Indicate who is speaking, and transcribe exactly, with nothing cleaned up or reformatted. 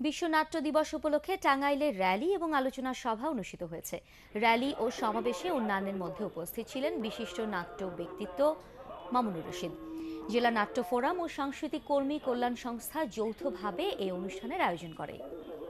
Speaker 1: বিশ্ব নাট্য দিবস উপলক্ষে টাঙ্গাইলে র্যালি এবং আলোচনা সভা অনুষ্ঠিত হয়েছে। র্যালি ও সমাবেশে অন্যান্যের মধ্যে উপস্থিত ছিলেন বিশিষ্ট নাট্য ব্যক্তিত্ব মামুনুর রশিদ। জেলা নাট্য ফোরাম ও সাংস্কৃতিক কর্মী কল্যাণ সংস্থা যৌথভাবে এই অনুষ্ঠানের আয়োজন করে।